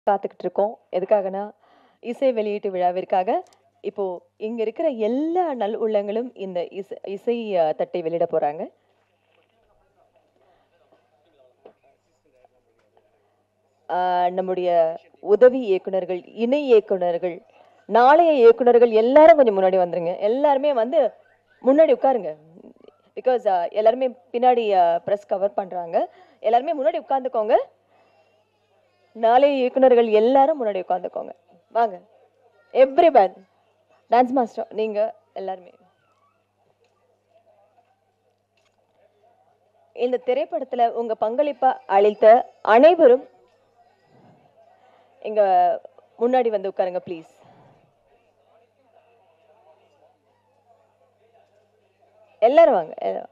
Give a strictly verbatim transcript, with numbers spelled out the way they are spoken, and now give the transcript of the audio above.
காத்துக்கிட்டு இருக்கோம். எதுக்காகனா இசை வெளியீட்டு விழாவிற்காக. இப்போ இங்க இருக்கிற எல்லா நல் உள்ளங்களும் இந்த இசை இசை தட்டை வெளியிட போறாங்க. நம்முடைய உதவி இயக்குனர்கள், இணை இயக்குனர்கள், நாளைய இயக்குனர்கள் எல்லாரும் கொஞ்சம் முன்னாடி வந்துருங்க. எல்லாருமே வந்து முன்னாடி உட்காருங்க. பிகாஸ் எல்லாருமே பின்னாடி ப்ரெஸ் கவர் பண்றாங்க. எல்லாருமே முன்னாடி உட்கார்ந்துக்கோங்க. நாளைய இயக்குனர்கள் எல்லாரும் முன்னாடி உட்கார்ந்துக்கோங்க. வாங்க எவ்ரிவன். டான்ஸ் மாஸ்டர் நீங்க எல்லாருமே. இந்த திரைப்படத்துல உங்க பங்களிப்பை அளித்த அனைவரும் இங்க முன்னாடி வந்து உட்காருங்க ப்ளீஸ். எல்லாரும் வாங்க.